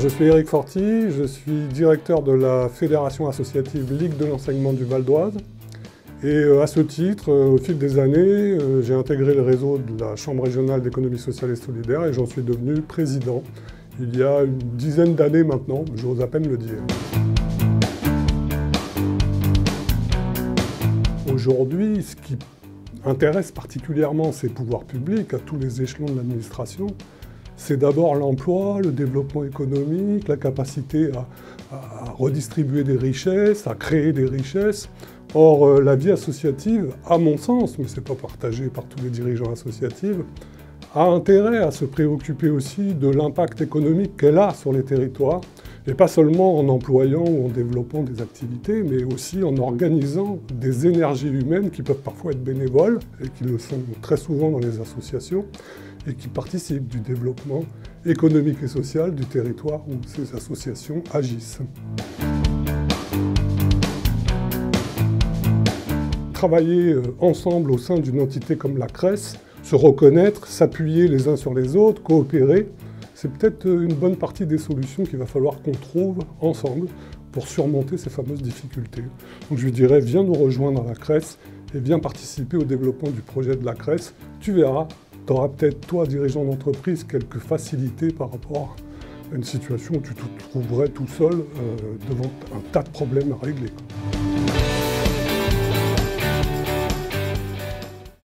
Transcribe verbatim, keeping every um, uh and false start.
Je suis Éric Forti, je suis directeur de la Fédération associative Ligue de l'enseignement du Val d'Oise. Et à ce titre, au fil des années, j'ai intégré le réseau de la Chambre régionale d'économie sociale et solidaire et j'en suis devenu président il y a une dizaine d'années maintenant, j'ose à peine le dire. Aujourd'hui, ce qui intéresse particulièrement ces pouvoirs publics à tous les échelons de l'administration, c'est d'abord l'emploi, le développement économique, la capacité à, à redistribuer des richesses, à créer des richesses. Or, euh, la vie associative, à mon sens, mais ce n'est pas partagé par tous les dirigeants associatifs, a intérêt à se préoccuper aussi de l'impact économique qu'elle a sur les territoires, et pas seulement en employant ou en développant des activités, mais aussi en organisant des énergies humaines qui peuvent parfois être bénévoles, et qui le sont très souvent dans les associations, et qui participent du développement économique et social du territoire où ces associations agissent. Travailler ensemble au sein d'une entité comme la C R E S, se reconnaître, s'appuyer les uns sur les autres, coopérer, c'est peut-être une bonne partie des solutions qu'il va falloir qu'on trouve ensemble pour surmonter ces fameuses difficultés. Donc je lui dirais, viens nous rejoindre à la C R E S et viens participer au développement du projet de la C R E S. Tu verras, tu auras peut-être, toi, dirigeant d'entreprise, quelques facilités par rapport à une situation où tu te trouverais tout seul euh, devant un tas de problèmes à régler.